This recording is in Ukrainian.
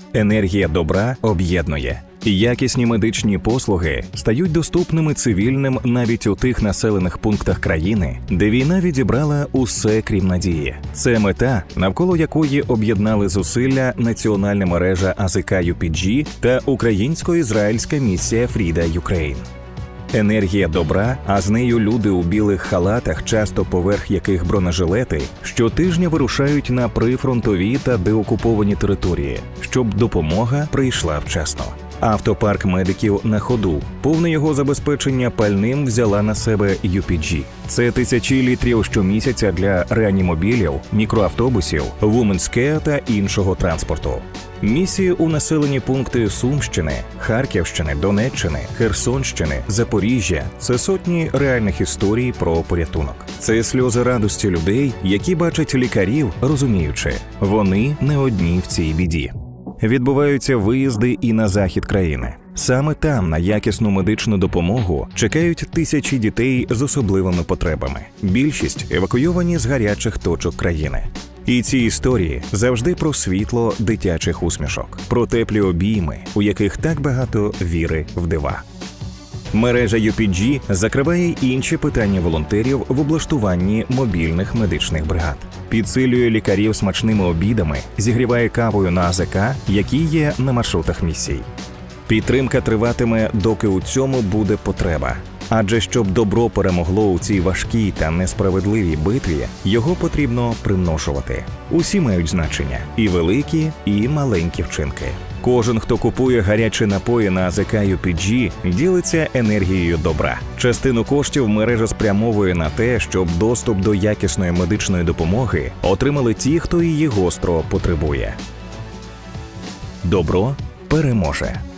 Енергія добра об'єднує. Якісні медичні послуги стають доступними цивільним навіть у тих населених пунктах країни, де війна відібрала усе крім надії. Це мета, навколо якої об'єднали зусилля національна мережа АЗК UPG та українсько-ізраїльська місія Frida Ukraine. Енергія добра, а з нею люди у білих халатах, часто поверх яких бронежилети, щотижня вирушають на прифронтові та деокуповані території, щоб допомога прийшла вчасно. Автопарк медиків на ходу. Повне його забезпечення пальним взяла на себе UPG. Це тисячі літрів щомісяця для реанімобілів, мікроавтобусів, Women's Care та іншого транспорту. Місії у населені пункти Сумщини, Харківщини, Донеччини, Херсонщини, Запоріжжя – це сотні реальних історій про порятунок. Це сльози радості людей, які бачать лікарів, розуміючи, вони не одні в цій біді. Відбуваються виїзди і на захід країни. Саме там на якісну медичну допомогу чекають тисячі дітей з особливими потребами. Більшість евакуйовані з гарячих точок країни. І ці історії завжди про світло дитячих усмішок, про теплі обійми, у яких так багато віри в дива. Мережа UPG закриває й інші питання волонтерів в облаштуванні мобільних медичних бригад. Підсилює лікарів смачними обідами, зігріває кавою на АЗК, які є на маршрутах місій. Підтримка триватиме, доки у цьому буде потреба. Адже щоб добро перемогло у цій важкій та несправедливій битві, його потрібно примножувати. Усі мають значення – і великі, і маленькі вчинки. Кожен, хто купує гарячі напої на АЗК UPG, ділиться енергією добра. Частину коштів мережа спрямовує на те, щоб доступ до якісної медичної допомоги отримали ті, хто її гостро потребує. Добро переможе.